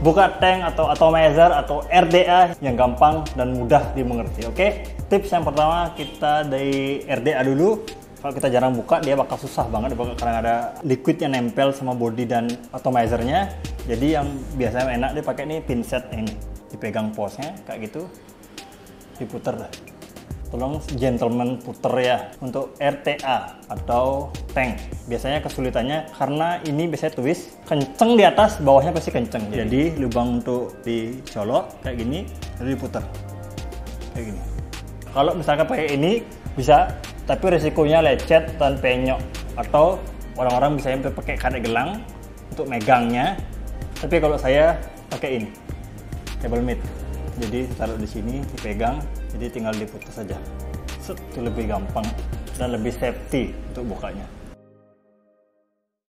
buka tank atau atomizer atau RDA yang gampang dan mudah dimengerti. Oke, tips yang pertama kita dari RDA dulu. Kalau kita jarang buka, dia bakal susah banget dibuka karena ada liquid yang nempel sama body dan atomizernya. Jadi yang biasanya enak dia pakai ini pinset ini, dipegang posnya kayak gitu, diputer. Tolong gentleman puter ya. Untuk RTA atau tank, biasanya kesulitannya karena ini biasanya twist, kenceng di atas, bawahnya pasti kenceng. Jadi lubang untuk dicolok kayak gini, lalu diputer kayak gini. Kalau misalkan pakai ini bisa, tapi resikonya lecet dan penyok, atau orang-orang bisa pakai karet gelang untuk megangnya. Tapi kalau saya pakai ini cable mate, jadi taruh di sini, dipegang, jadi tinggal diputar saja. Itu lebih gampang dan lebih safety untuk bukanya.